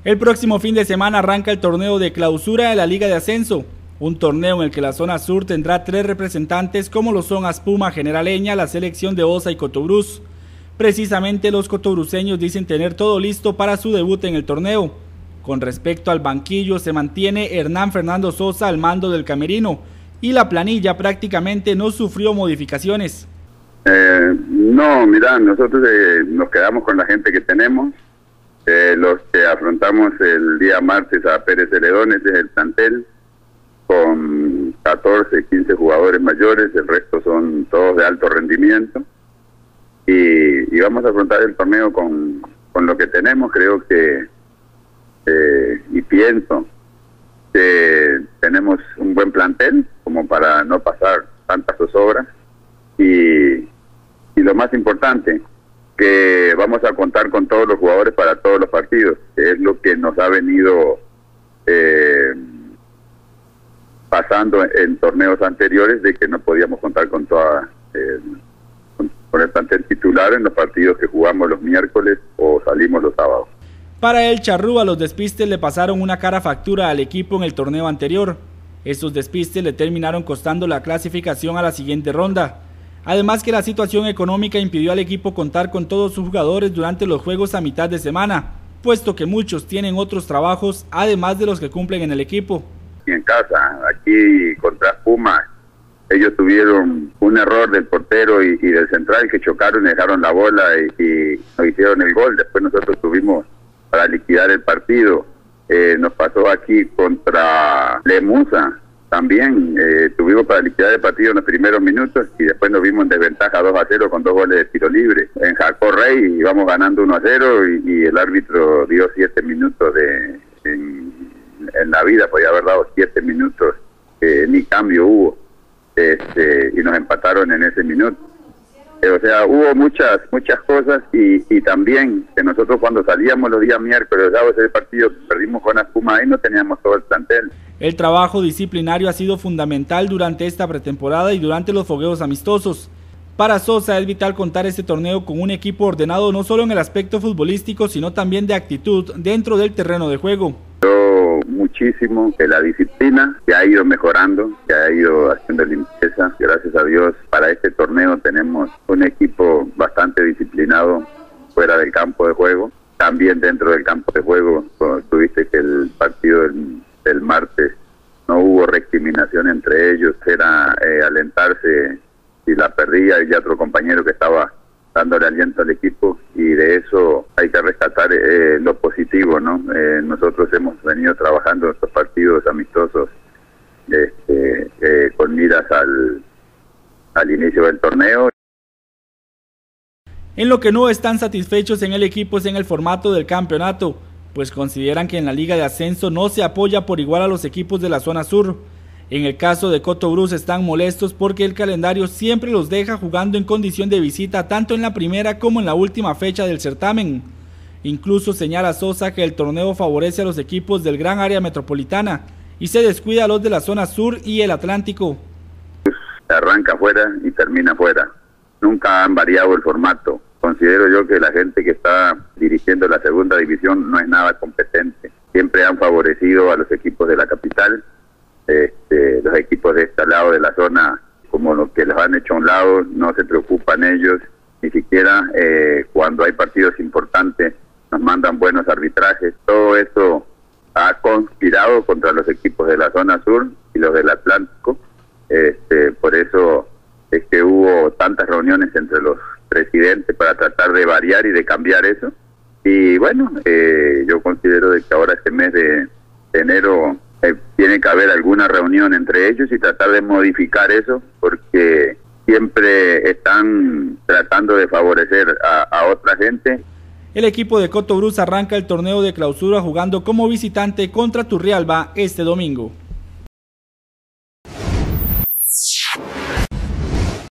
El próximo fin de semana arranca el torneo de clausura de la Liga de Ascenso, un torneo en el que la zona sur tendrá 3 representantes como lo son Aspuma, Generaleña, la selección de Osa y Cotobruz. Precisamente los cotobruceños dicen tener todo listo para su debut en el torneo. Con respecto al banquillo, se mantiene Hernán Fernando Sosa al mando del camerino y la planilla prácticamente no sufrió modificaciones. No, mira, nosotros nos quedamos con la gente que tenemos. Los que afrontamos el día martes a Pérez Celedón, ese es el plantel, con 14, 15 jugadores mayores, el resto son todos de alto rendimiento. Y vamos a afrontar el torneo con lo que tenemos. Creo que, y pienso que tenemos un buen plantel como para no pasar tantas zozobras. Y lo más importante, que vamos a contar con todos los jugadores para todos los partidos, que es lo que nos ha venido pasando en torneos anteriores, de que no podíamos contar con toda con el plantel titular en los partidos que jugamos los miércoles o salimos los sábados. Para el Charrúa, los despistes le pasaron una cara factura al equipo en el torneo anterior. Estos despistes le terminaron costando la clasificación a la siguiente ronda. Además que la situación económica impidió al equipo contar con todos sus jugadores durante los juegos a mitad de semana, puesto que muchos tienen otros trabajos además de los que cumplen en el equipo. Y en casa, aquí contra Puma, ellos tuvieron un error del portero y del central que chocaron y dejaron la bola y nos hicieron el gol. Después nosotros tuvimos para liquidar el partido. Nos pasó aquí contra Lemusa. También tuvimos para liquidar el partido en los primeros minutos y después nos vimos en desventaja 2-0 con 2 goles de tiro libre. En Jacó Rey íbamos ganando 1-0 y el árbitro dio 7 minutos en la vida, podía haber dado 7 minutos, ni cambio hubo, y nos empataron en ese minuto. O sea, hubo muchas cosas y también que nosotros cuando salíamos los días miércoles, ese partido que perdimos con Aspuma, ahí no teníamos todo el plantel. El trabajo disciplinario ha sido fundamental durante esta pretemporada y durante los fogueos amistosos. Para Sosa es vital contar este torneo con un equipo ordenado no solo en el aspecto futbolístico, sino también de actitud dentro del terreno de juego. Muchísimo que la disciplina que ha ido mejorando, que ha ido haciendo limpieza. Gracias a Dios, para este torneo tenemos un equipo bastante disciplinado fuera del campo de juego. También dentro del campo de juego, tuviste que el partido del martes no hubo recriminación entre ellos, era alentarse si la perdía y otro compañero que estaba dándole aliento al equipo, y de eso hay que rescatar lo positivo, ¿no? Nosotros hemos venido trabajando estos partidos amistosos con miras al inicio del torneo. En lo que no están satisfechos en el equipo es en el formato del campeonato, pues consideran que en la Liga de Ascenso no se apoya por igual a los equipos de la zona sur. En el caso de Cotobruz están molestos porque el calendario siempre los deja jugando en condición de visita tanto en la primera como en la última fecha del certamen. Incluso señala Sosa que el torneo favorece a los equipos del gran área metropolitana y se descuida a los de la zona sur y el Atlántico. Arranca afuera y termina afuera. Nunca han variado el formato. Considero yo que la gente que está dirigiendo la segunda división no es nada competente. Siempre han favorecido a los equipos de la capital. Los equipos de este lado de la zona, como los que los han hecho a un lado, no se preocupan ellos, ni siquiera cuando hay partidos importantes nos mandan buenos arbitrajes. Todo eso ha conspirado contra los equipos de la zona sur y los del Atlántico. Por eso es que hubo tantas reuniones entre los presidentes para tratar de variar y de cambiar eso. Y bueno, yo considero de que ahora este mes de enero tiene que haber alguna reunión entre ellos y tratar de modificar eso, porque siempre están tratando de favorecer a otra gente. El equipo de Cotobruz arranca el torneo de clausura jugando como visitante contra Turrialba este domingo.